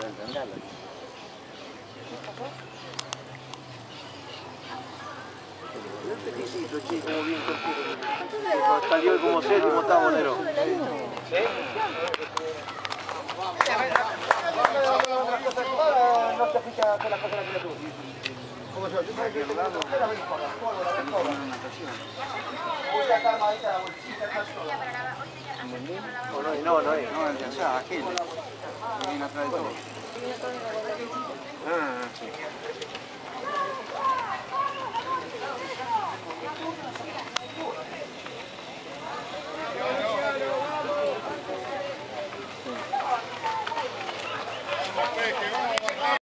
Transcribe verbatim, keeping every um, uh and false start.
El peticito, che, como bien cortito. Salió como séptimo, octavo, Nero. ¿Sí? No te fijas con la cosa de la criatura. ¿Cómo se llama? No, no, no es. No, el de allá, aquel. Viene atrás de todo. Ah, sí.